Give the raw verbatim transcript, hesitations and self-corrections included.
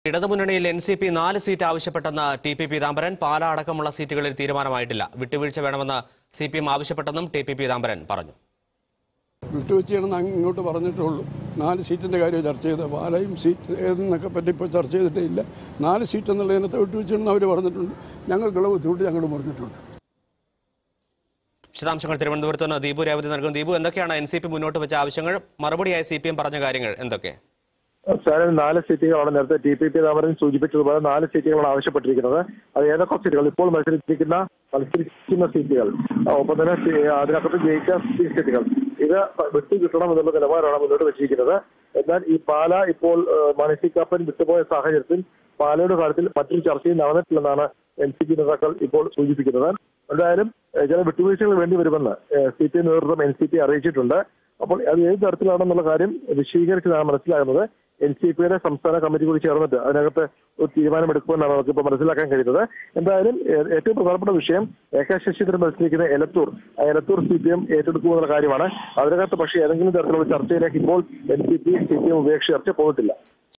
ഇടതുമുന്നണിയിൽ N C P നാല് seat ആവശ്യപ്പെട്ടെന്ന് T P Peethambaran. Pala അടക്കമുള്ള സീറ്റുകളിൽ തീരുമാനമായിട്ടില്ല. വിട്ടുവീഴ്ച വേണമെന്ന് സി പി എം ആവശ്യപ്പെട്ടെന്നും ടി പി പീതാംബരൻ പറഞ്ഞു. വിട്ടുവീഴ്ചയാണെന്ന് ഇങ്ങോട്ട് പറഞ്ഞിട്ടുള്ളൂ. നാല് സീറ്റിൻ്റെ കാര്യം ചർച്ച ചെയ്ത് പാലയും സീറ്റ് ഏതെന്നൊക്കെ പറ്റി ഇപ്പോൾ ചർച്ച ചെയ്തിട്ടേ ഇല്ല. നാല് സീറ്റ് എന്നുള്ളതിനകത്ത് വിട്ടുവീഴ്ചയെന്ന് അവർ പറഞ്ഞിട്ടുണ്ട്. ഞങ്ങൾക്കുള്ള ബുദ്ധിമുട്ട് ഞങ്ങൾ പറഞ്ഞിട്ടുണ്ട്. വിശദാംശങ്ങൾ തിരുവനന്തപുരത്ത് നിന്ന് ദീപു രേവതി നൽകും. ദീപു, എന്തൊക്കെയാണ് എൻ സി പി മുന്നോട്ട് വെച്ച ആവശ്യങ്ങൾ? മറുപടിയായി സി പി എം പറഞ്ഞ കാര്യങ്ങൾ എന്തൊക്കെ? സാറിന് നാല് സീറ്റുകളാണ് നേരത്തെ ടി പി പീതാംബരൻ സൂചിപ്പിച്ചതുപോലെ നാല് സീറ്റുകളാണ് ആവശ്യപ്പെട്ടിരിക്കുന്നത്. അത് ഏതൊക്കെ സീറ്റുകൾ ഇപ്പോൾ മത്സരിച്ചിരിക്കുന്ന മത്സരിക്കുന്ന സീറ്റുകൾ, ഒപ്പം തന്നെ അതിനകത്ത് ജയിച്ച സീറ്റുകൾ, ഇത് വിട്ടു കിട്ടണം എന്നുള്ള നിലപാടാണ് മുന്നോട്ട് വെച്ചിരിക്കുന്നത്. എന്നാൽ ഈ പാല ഇപ്പോൾ മാണി കാപ്പൻ വിട്ടുപോയ സാഹചര്യത്തിൽ പാലയുടെ കാര്യത്തിൽ മറ്റൊരു ചർച്ചയും നടന്നിട്ടില്ലെന്നാണ് എൻ സി പി നേതാക്കൾ ഇപ്പോൾ സൂചിപ്പിക്കുന്നത്. എന്തായാലും ചില വിട്ടുവീഴ്ചകൾ വേണ്ടി വരുമെന്ന് സി പി നേതൃത്വം എൻ സി പി അറിയിച്ചിട്ടുണ്ട്. അപ്പോൾ അത് ഏത് തരത്തിലാണെന്നുള്ള കാര്യം വിശദീകരിച്ചതാണ് മനസ്സിലാകുന്നത്. എൻ സി പിയുടെ സംസ്ഥാന കമ്മിറ്റി കൂടി ചേർന്നിട്ട് അതിനകത്ത് ഒരു തീരുമാനമെടുക്കുമെന്നാണ് നമുക്കിപ്പോൾ മനസ്സിലാക്കാൻ കഴിയുന്നത്. എന്തായാലും ഏറ്റവും പ്രധാനപ്പെട്ട വിഷയം എ കെ ശശീന്ദ്രൻ മത്സരിക്കുന്ന എലത്തൂർ ആ എലത്തൂർ സി പി എം ഏറ്റെടുക്കുമെന്നുള്ള കാര്യമാണ്. അതിനകത്ത് പക്ഷേ ഏതെങ്കിലും തരത്തിലുള്ള ചർച്ചയിലേക്ക് ഇപ്പോൾ N C P C P M ഉപേക്ഷിച്ച് ചർച്ച പോയിട്ടില്ല.